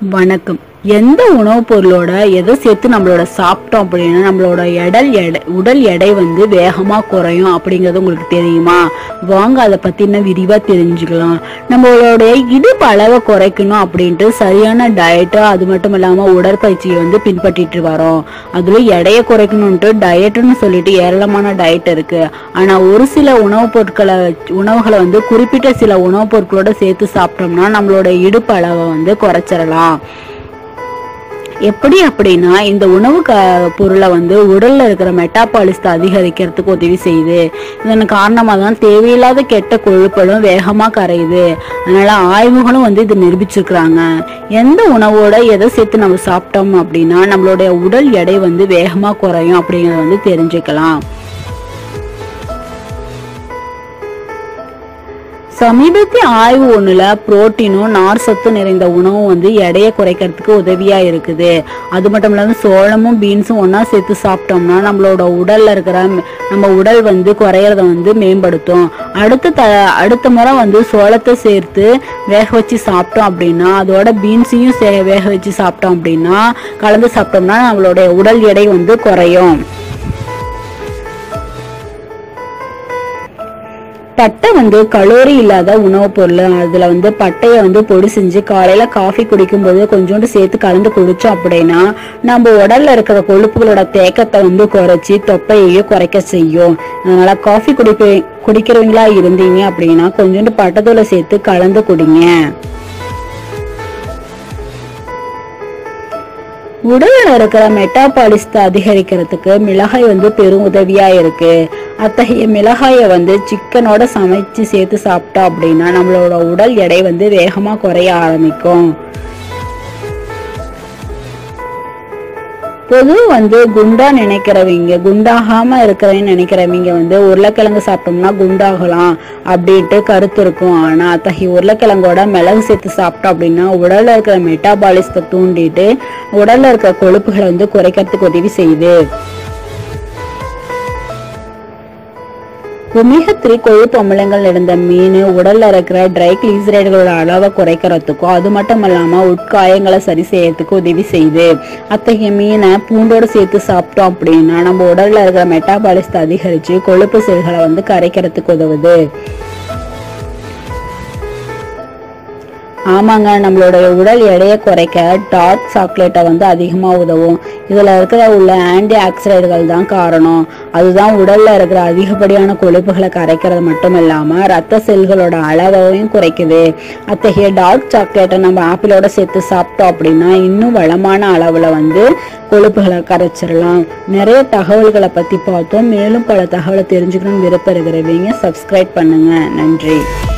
வணக்கம். எந்த உணவுப் பொருளோட எதை சேர்த்து நம்மளோட சாப்பிட்டோம் அப்படின்னா நம்மளோட உடல் எடை வந்து வேகமா குறையும் அப்படிங்கிறது உங்களுக்கு தெரியுமா? வாங்க அதை பத்தி இன்னும் விரிவா தெரிஞ்சுக்கலாம். நம்மளோட இடுப்பு அளவை குறைக்கணும் அப்படின்ட்டு சரியான டயட்டு, அது மட்டும் இல்லாம உடற்பயிற்சியை வந்து பின்பற்றிட்டு வரோம். அதுல எடையை குறைக்கணும்ட்டு டயட்டுன்னு சொல்லிட்டு ஏராளமான டயட் இருக்கு. ஆனா ஒரு சில உணவுகளை வந்து குறிப்பிட்ட சில உணவுப் பொருட்களோட சேர்த்து சாப்பிட்டோம்னா நம்மளோட இடுப்பு அளவை வந்து குறைச்சிடலாம். எப்படி அப்படின்னா, இந்த உணவு பொருளை வந்து உடல்ல இருக்கிற மெட்டாபாலிசத்தை அதிகரிக்கிறதுக்கு உதவி செய்யுது. இதன் காரணமாக தான் தேவையில்லாத கெட்ட கொழுப்புகளும் வேகமா கரையுது. அதனால ஆய்வுகளும் வந்து இது நிரூபிச்சிருக்கிறாங்க. எந்த உணவோட எதை சேர்த்து நம்ம சாப்பிட்டோம் அப்படின்னா நம்மளுடைய உடல் எடை வந்து வேகமா குறையும் அப்படிங்கறத வந்து தெரிஞ்சுக்கலாம். சமீபத்திய ஆய்வு ஒண்ணுல புரோட்டீனும் நார் சத்து நிறைந்த உணவும் வந்து எடையை குறைக்கிறதுக்கு உதவியா இருக்குது. அது மட்டும் இல்லாம சோளமும் பீன்ஸும் ஒன்னா சேர்த்து சாப்பிட்டோம்னா நம்மளோட உடல்ல இருக்கிற நம்ம உடல் வந்து குறையறத வந்து மேம்படுத்தும். அடுத்த முறை வந்து சோளத்தை சேர்த்து வேக வச்சு சாப்பிட்டோம் அப்படின்னா, அதோட பீன்ஸையும் வேக வச்சு சாப்பிட்டோம் அப்படின்னா, கலந்து சாப்பிட்டோம்னா நம்மளோட உடல் எடை வந்து குறையும். பட்டை வந்து கலோரி இல்லாத உணவுப் பொருள். அதுல வந்து பட்டையை வந்து பொடி செஞ்சு காலையில காஃபி குடிக்கும் போது கொஞ்சோண்டு சேர்த்து கலந்து குடிச்சோம் அப்படின்னா நம்ம உடல்ல இருக்கிற கொழுப்புகளோட தேக்கத்தை வந்து குறைச்சி தொப்பையையும் குறைக்க செய்யும். அதனால காஃபி குடிக்கிறவங்களா இருந்தீங்க அப்படின்னா கொஞ்சோண்டு பட்டைத்தூளை சேர்த்து கலந்து குடிங்க. உடல்ல இருக்கிற மெட்டாபாலிசத்தை அதிகரிக்கிறதுக்கு மிளகாய் வந்து பெரும் உதவியா இருக்கு. அத்தகைய மிளகாயை வந்து சிக்கனோட சமைச்சு சேர்த்து சாப்பிட்டோம் அப்படின்னா நம்மளோட உடல் எடை வந்து வேகமா குறைய ஆரம்பிக்கும். பொது வந்து குண்டாகாம இருக்கிறவங்க நினைக்கிறவங்க வந்து உருளைக்கிழங்கு சாப்பிட்டோம்னா குண்டாகலாம் அப்படின்ட்டு கருத்து இருக்கும். ஆனா அத்தகைய உருளைக்கிழங்கோட மிளகு சேர்த்து சாப்பிட்டோம் அப்படின்னா உடல்ல இருக்கிற மெட்டாபாலிசத்தை தூண்டிட்டு உடல்ல இருக்கிற கொழுப்புகளை வந்து குறைக்கிறதுக்கு உதவி செய்யுது. ஒமேகா-3 கொழுப்பு அமிலங்கள் நிறைந்த மீன் உடல்ல இருக்கிற ட்ரைகிளிசரைடுகளோட அளவை குறைக்கிறதுக்கும் அது மட்டும் இல்லாம உட்காயங்களை சரி செய்யறதுக்கு உதவி செய்யுது. அத்தகைய மீனை பூண்டோடு சேர்த்து சாப்பிட்டோம் அப்படின்னா நம்ம உடல்ல இருக்கிற மெட்டாபாலிசத்தை அதிகரிச்சு கொழுப்பு செல்களை வந்து கரைக்கிறதுக்கு உதவுது. ஆமாங்க, நம்மளோட உடல் எடையை குறைக்க டார்க் சாக்லேட்டை வந்து அதிகமா உதவும். இதுல உள்ள ஆன்டி ஆக்சிடைடுகள் தான் காரணம். அதுதான் உடல்ல இருக்கிற அதிகப்படியான கொழுப்புகளை கரைக்கிறது மட்டும் இல்லாம ரத்த செல்களோட அளவையும் குறைக்குது. அத்தகைய டார்க் சாக்லேட்டை நம்ம ஆப்பிளோட சேர்த்து சாப்பிட்டோம் அப்படின்னா இன்னும் வளமான அளவுல வந்து கொழுப்புகளை கரைச்சிடலாம். நிறைய தகவல்களை பத்தி பார்த்தோம். மேலும் பல தகவலை தெரிஞ்சுக்கணும்னு விருப்பம் இருக்கிறவங்க சப்ஸ்கிரைப் பண்ணுங்க. நன்றி.